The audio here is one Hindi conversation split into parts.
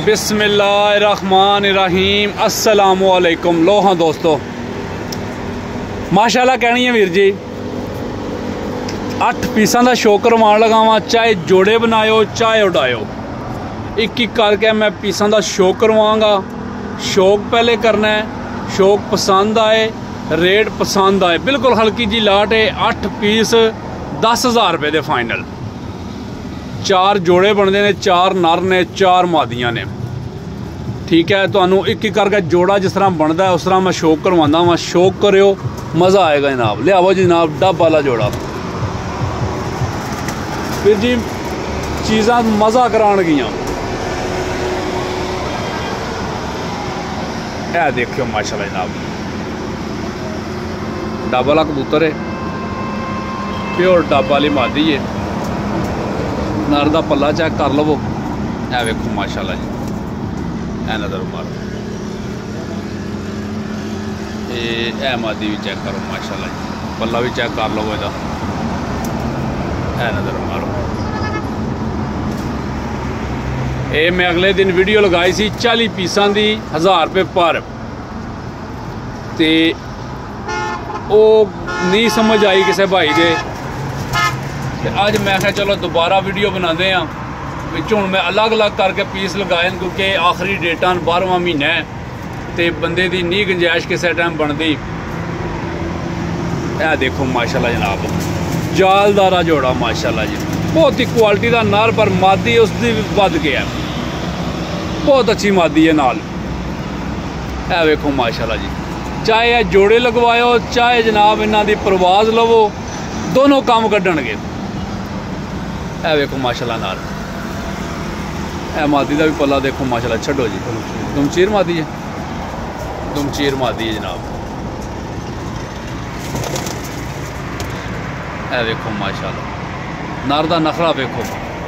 बिस्मिल्लाहिर्रहमानिर्रहीम अस्सलामुअलैकुम। लो हाँ दोस्तों, माशाल्लाह कहनी है वीर जी, 8 पीसा का शौक करवान लगा वा। चाहे जोड़े बनायो चाहे उड़ायो, एक एक करके मैं पीसा का शौक करवाऊँगा। शौक पहले करना है, शौक पसंद आए, रेट पसंद आए, बिल्कुल हल्की जी लाट है। 8 पीस 10,000 रुपये के फाइनल। 4 जोड़े बनते हैं, 4 नर ने 4 मादियाँ ने। ठीक है, तो एक एक करके जोड़ा जिस तरह बनता है उस तरह मैं शौक करवाना वा। शौक करो, मज़ा आएगा जनाब। लियावो जी जनाब डब वाला जोड़ा। फिर जी चीज़ा मज़ा करान गियां। यह देखियो माशाल्लाह जनाब, डब वाला कबूतर है, प्योर डब वाली मादी है। नर का पल्ला चेक कर लवो, ए वेखो माशाल्लाह जी, ए नज़र मारो। ए मादी भी चेक करो माशाल्लाह जी, पल्ला भी चेक कर लवो इहदा, ए नज़र मारो। ये मैं अगले दिन वीडियो लगाई सी 40 पीसा की 1000 रुपये पर, ते वो नहीं समझ आई किसी भाई दे। अज मैं क्या चलो दोबारा वीडियो बनाते हैं। हूँ मैं अलग अलग करके पीस लगाए, क्योंकि आखिरी डेटा 12वां महीना है, तो बंदे की नहीं गुंजाइश किसी टाइम बनती। यह देखो माशाल्लाह जनाब, जालदारा जोड़ा माशाल्लाह जी, बहुत ही क्वालिटी का नर, पर मादी उसकी वध गया, बहुत अच्छी मादी है नाल। यह वेखो माशाल्लाह जी, चाहे यह जोड़े लगवाओ चाहे जनाब इन्हों की परवाज लवो, दोनों काम कढ़नगे। ए वेखो माशाल्लाह नाल, ए मादी का भी पल्ला देखो माशाल्लाह। छड्डो जी, दुमचीर मादी है, दुमचीर मादी है जनाब। ए वेखो माशाल्लाह नर दा नखरा वेखो।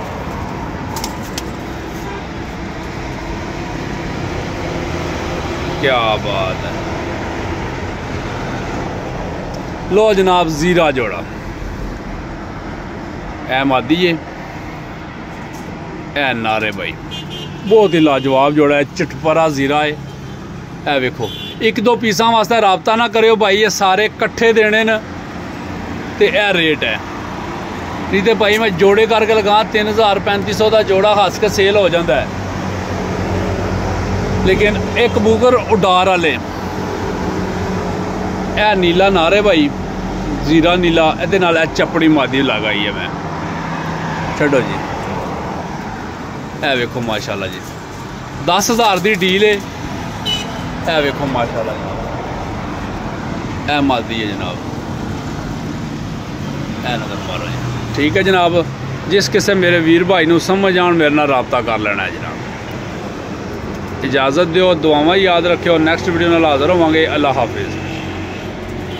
क्या बात है। लो जनाब जीरा जोड़ा, ए मादी है, ए नारे भाई, बहुत ही लाजवाब जोड़ा है। चिटपरा जीरा है। ए वेखो, 1-2 पीसा वास्ते राबता ना करो भाई, ये सारे कट्ठे देने न, ते ए रेट है। नहीं तो भाई मैं जोड़े करके लगा 3000-3500 का जोड़ा हंस के सेल हो जाता है। लेकिन एक कबूतर उडार वाले, ए नीला नारे भाई, जीरा नीला, ए चपड़ी मादी लगाई है मैं। छड्डो जी, ए वेखो माशाल्लाह जी, 10,000 की डील है। ए वेखो माशाल्लाह जनाब, ए मादी है जनाब, ए नज़र मारो जी। ठीक है जनाब, जिस किसी मेरे वीर भाई नूं समझ आउण मेरे नाल राबता कर लेना है जनाब। इजाज़त दिओ, दुआवां याद रखियो। नैक्सट वीडियो नाल हाज़र होवांगे। अल्लाह हाफिज़।